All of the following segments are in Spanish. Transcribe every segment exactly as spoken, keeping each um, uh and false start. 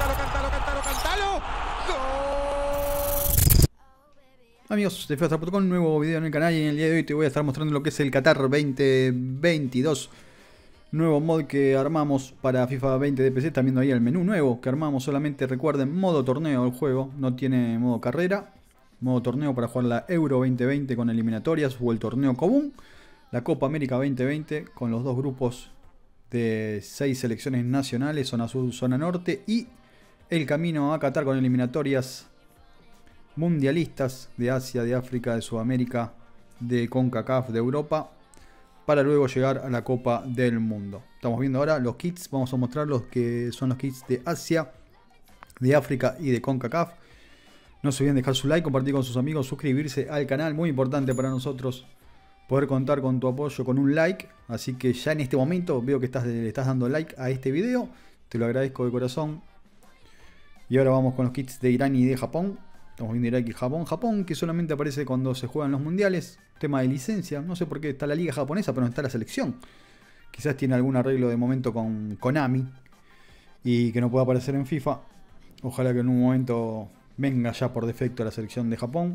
cántalo, cántalo, cántalo, cántalo. ¡Gol! Amigos de FIFA punto com, nuevo video en el canal, y en el día de hoy te voy a estar mostrando lo que es el Qatar veinte veintidós. Nuevo mod que armamos para FIFA veinte de P C. Están viendo ahí el menú nuevo que armamos. Solamente recuerden, modo torneo el juego, no tiene modo carrera. Modo torneo para jugar la Euro veinte veinte con eliminatorias o el torneo común. La Copa América veinte veinte con los dos grupos de seis selecciones nacionales, zona sur, zona norte, y el camino a Qatar con eliminatorias mundialistas de Asia, de África, de Sudamérica, de CONCACAF, de Europa, para luego llegar a la Copa del Mundo. Estamos viendo ahora los kits. Vamos a mostrar los que son los kits de Asia, de África y de CONCACAF. No se olviden dejar su like, compartir con sus amigos, suscribirse al canal. Muy importante para nosotros poder contar con tu apoyo con un like. Así que ya en este momento veo que estás, le estás dando like a este video. Te lo agradezco de corazón. Y ahora vamos con los kits de Irán y de Japón. Estamos viendo Irak y Japón. Japón, que solamente aparece cuando se juegan los mundiales. Tema de licencia. No sé por qué está la liga japonesa, pero no está la selección. Quizás tiene algún arreglo de momento con Konami y que no pueda aparecer en FIFA. Ojalá que en un momento venga ya por defecto la selección de Japón.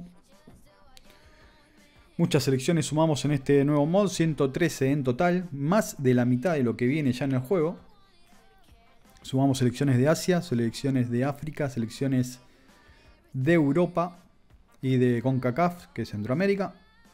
Muchas selecciones sumamos en este nuevo mod. ciento trece en total. Más de la mitad de lo que viene ya en el juego. Sumamos selecciones de Asia, selecciones de África, selecciones de Europa y de CONCACAF, que es Centroamérica.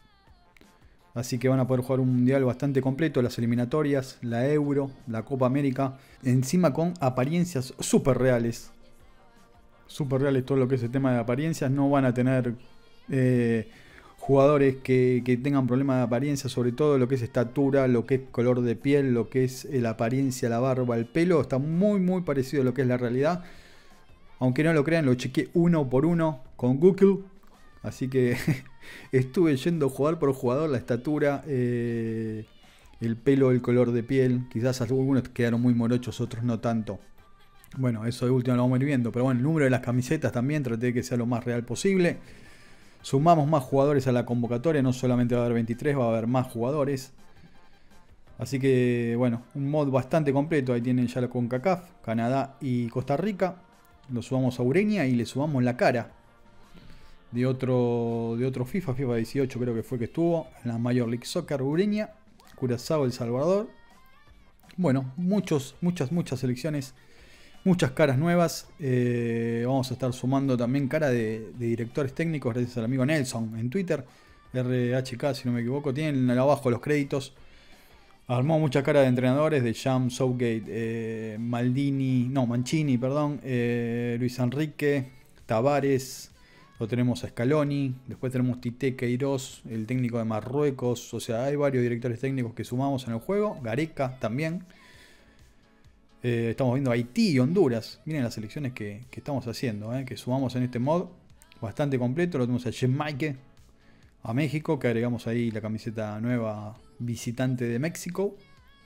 Así que van a poder jugar un mundial bastante completo, las eliminatorias, la Euro, la Copa América, encima con apariencias súper reales. Súper reales todo lo que es el tema de apariencias. No van a tener eh, jugadores que, que tengan problemas de apariencia, sobre todo lo que es estatura, lo que es color de piel, lo que es la apariencia, la barba, el pelo. Está muy muy parecido a lo que es la realidad. Aunque no lo crean, lo chequeé uno por uno con Google. Así que estuve yendo jugador por jugador, la estatura, eh, el pelo, el color de piel. Quizás algunos quedaron muy morochos, otros no tanto. Bueno, eso de último lo vamos a ir viendo. Pero bueno, el número de las camisetas también traté de que sea lo más real posible. Sumamos más jugadores a la convocatoria. No solamente va a haber veintitrés, va a haber más jugadores. Así que bueno, un mod bastante completo. Ahí tienen ya la CONCACAF, Canadá y Costa Rica. Lo subamos a Ureña y le subamos la cara de otro, de otro FIFA, FIFA dieciocho creo que fue que estuvo, en la Major League Soccer. Ureña, Curazao, El Salvador. Bueno, muchos, muchas, muchas selecciones, muchas caras nuevas. Eh, vamos a estar sumando también cara de, de directores técnicos, gracias al amigo Nelson en Twitter, R H K si no me equivoco. Tienen abajo los créditos. Armó mucha cara de entrenadores, de Jam, Southgate, eh, Maldini, no, Mancini, perdón, eh, Luis Enrique, Tavares, lo tenemos a Scaloni, después tenemos Tite Queiroz, el técnico de Marruecos. O sea, hay varios directores técnicos que sumamos en el juego, Gareca también. Eh, estamos viendo Haití y Honduras, miren las selecciones que, que estamos haciendo, eh, que sumamos en este mod, bastante completo. Lo tenemos a Jamaica, a México, que agregamos ahí la camiseta nueva, visitante de México.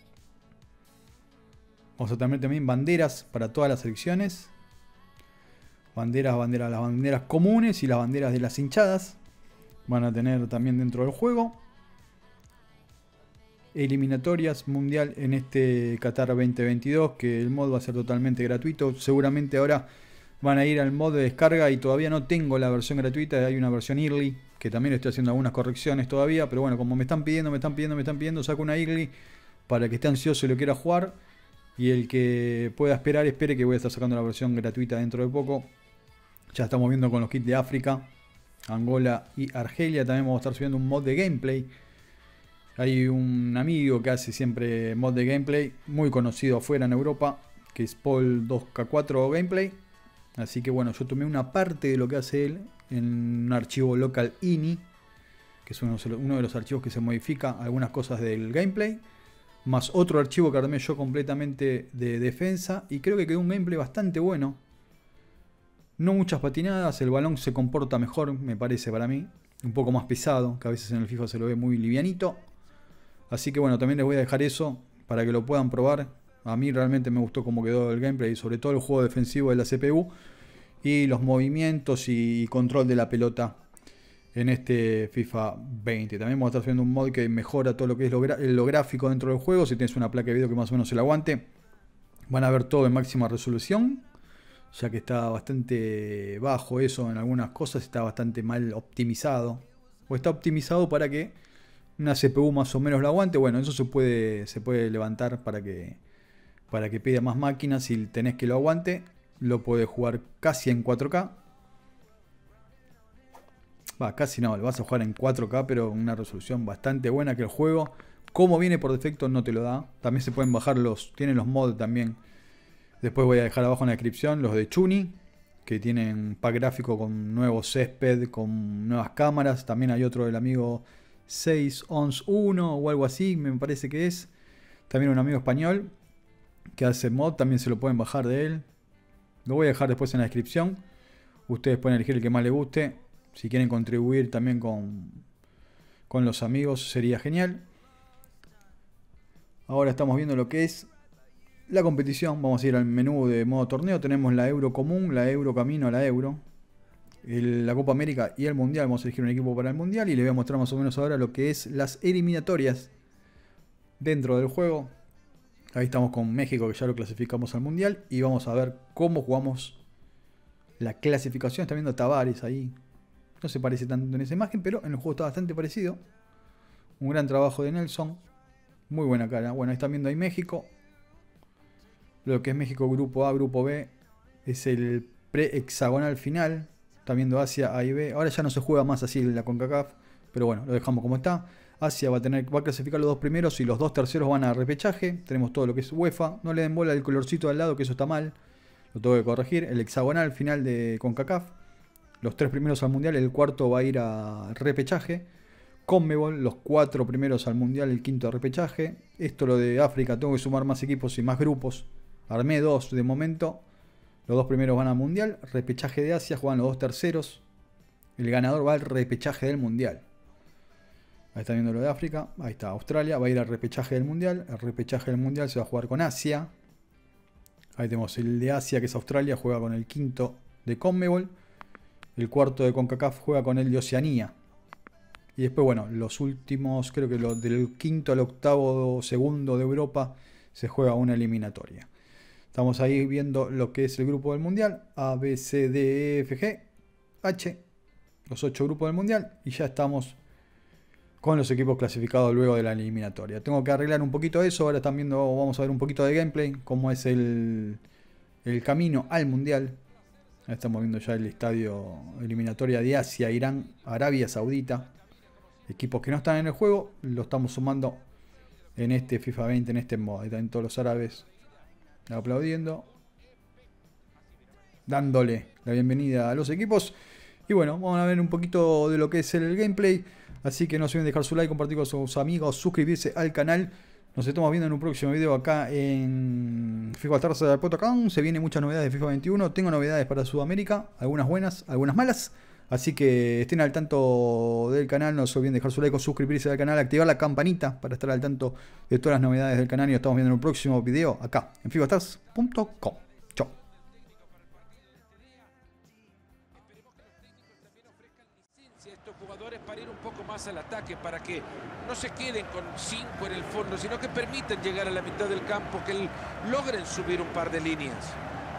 Vamos a tener también banderas para todas las selecciones. Banderas, banderas, las banderas comunes y las banderas de las hinchadas. Van a tener también dentro del juego. Eliminatorias mundial en este Qatar veinte veintidós, que el mod va a ser totalmente gratuito. Seguramente ahora van a ir al mod de descarga y todavía no tengo la versión gratuita. Hay una versión early que también estoy haciendo algunas correcciones todavía, pero bueno, como me están pidiendo, me están pidiendo, me están pidiendo, saco una early para que esté ansioso y lo quiera jugar. Y el que pueda esperar, espere, que voy a estar sacando la versión gratuita dentro de poco. Ya estamos viendo con los kits de África, Angola y Argelia. También vamos a estar subiendo un mod de gameplay. Hay un amigo que hace siempre mod de gameplay, muy conocido afuera en Europa, que es Paul dos K cuatro Gameplay. Así que bueno, yo tomé una parte de lo que hace él en un archivo local ini, que es uno, uno de los archivos que se modifica algunas cosas del gameplay, más otro archivo que armé yo completamente de defensa, y creo que quedó un gameplay bastante bueno. No muchas patinadas, el balón se comporta mejor, me parece para mí, un poco más pesado, que a veces en el FIFA se lo ve muy livianito. Así que bueno, también les voy a dejar eso para que lo puedan probar. A mí realmente me gustó cómo quedó el gameplay, sobre todo el juego defensivo de la C P U y los movimientos y control de la pelota en este FIFA veinte. También vamos a estar haciendo un mod que mejora todo lo que es lo, lo gráfico dentro del juego. Si tienes una placa de video que más o menos se la aguante, van a ver todo en máxima resolución. ya que está bastante bajo eso en algunas cosas, está bastante mal optimizado. O está optimizado para que una C P U más o menos lo aguante. Bueno, eso se puede, se puede levantar para que, para que pida más máquinas. Si tenés que lo aguante, lo podés jugar casi en cuatro K. Va, casi no, lo vas a jugar en cuatro K, pero con una resolución bastante buena, que el juego, como viene por defecto, no te lo da. También se pueden bajar los, tienen los mods también. Después voy a dejar abajo en la descripción los de Chuni, que tienen pack gráfico con nuevo césped, con nuevas cámaras. También hay otro del amigo seis once uno o algo así, me parece que es. También un amigo español que hace mod, también se lo pueden bajar de él. Lo voy a dejar después en la descripción. Ustedes pueden elegir el que más les guste. Si quieren contribuir también con, con los amigos, sería genial. Ahora estamos viendo lo que es la competición. Vamos a ir al menú de modo torneo. Tenemos la Euro común, la Euro camino a la Euro, el, la Copa América y el Mundial. Vamos a elegir un equipo para el Mundial y les voy a mostrar más o menos ahora lo que es las eliminatorias dentro del juego. Ahí estamos con México, que ya lo clasificamos al Mundial, y vamos a ver cómo jugamos la clasificación. Está viendo Tavares ahí. No se parece tanto en esa imagen, pero en el juego está bastante parecido. Un gran trabajo de Nelson. Muy buena cara. Bueno, ahí están viendo ahí México. Lo que es México grupo A, grupo B. Es el pre-hexagonal final. Están viendo Asia, A y B. Ahora ya no se juega más así la CONCACAF. Pero bueno, lo dejamos como está. Asia va a, tener, va a clasificar los dos primeros y los dos terceros van a repechaje. Tenemos todo lo que es UEFA. No le den bola al colorcito al lado, que eso está mal. Lo tengo que corregir. El hexagonal final de CONCACAF. Los tres primeros al Mundial, el cuarto va a ir a repechaje. Conmebol, los cuatro primeros al Mundial, el quinto a repechaje. Esto lo de África, tengo que sumar más equipos y más grupos. Armé dos de momento. Los dos primeros van al Mundial. Repechaje de Asia, juegan los dos terceros. El ganador va al repechaje del Mundial. Ahí está viendo lo de África. Ahí está Australia, va a ir al repechaje del Mundial. El repechaje del Mundial se va a jugar con Asia. Ahí tenemos el de Asia, que es Australia, juega con el quinto de Conmebol. El cuarto de CONCACAF juega con el de Oceanía. Y después, bueno, los últimos, creo que lo, del quinto al octavo segundo de Europa se juega una eliminatoria. Estamos ahí viendo lo que es el grupo del Mundial. A, B, C, D, E, F, G, H. Los ocho grupos del Mundial. Y ya estamos con los equipos clasificados luego de la eliminatoria. Tengo que arreglar un poquito eso. Ahora están viendo, vamos a ver un poquito de gameplay. Cómo es el, el camino al Mundial. Ahí estamos viendo ya el estadio eliminatoria de Asia, Irán, Arabia Saudita. Equipos que no están en el juego, lo estamos sumando en este FIFA veinte, en este modo. Ahí están todos los árabes aplaudiendo, dándole la bienvenida a los equipos. Y bueno, vamos a ver un poquito de lo que es el gameplay. Así que no se olviden dejar su like, compartir con sus amigos, suscribirse al canal. Nos estamos viendo en un próximo video acá en FIFA Stars punto com. Se vienen muchas novedades de FIFA veintiuno. Tengo novedades para Sudamérica, algunas buenas, algunas malas. Así que estén al tanto del canal. No se olviden dejar su like, suscribirse al canal, activar la campanita para estar al tanto de todas las novedades del canal. Y nos estamos viendo en un próximo video acá en FIFA Stars punto com. Chao. Estos jugadores para ir un poco más al ataque, para que no se queden con cinco en el fondo, sino que permitan llegar a la mitad del campo, que logren subir un par de líneas.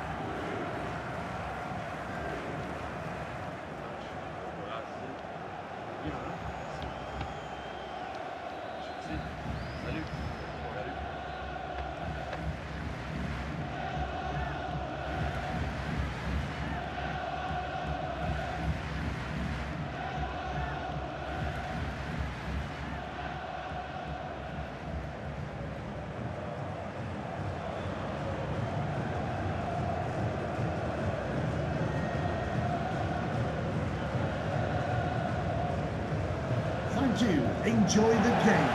Thank you. Enjoy the game.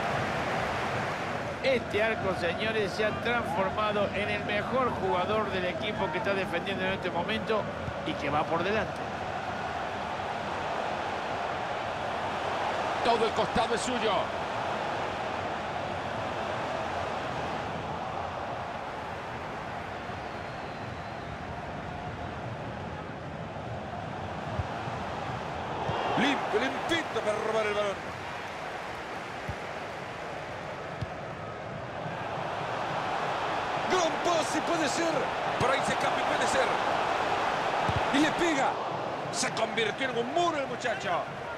Este arco, señores, se ha transformado en el mejor jugador del equipo que está defendiendo en este momento y que va por delante. Todo el costado es suyo. Limpio, limpito para robar el balón. ¡Gran Bossi puede ser. Por ahí se escapa y puede ser. Y le pega. Se convirtió en un muro el muchacho.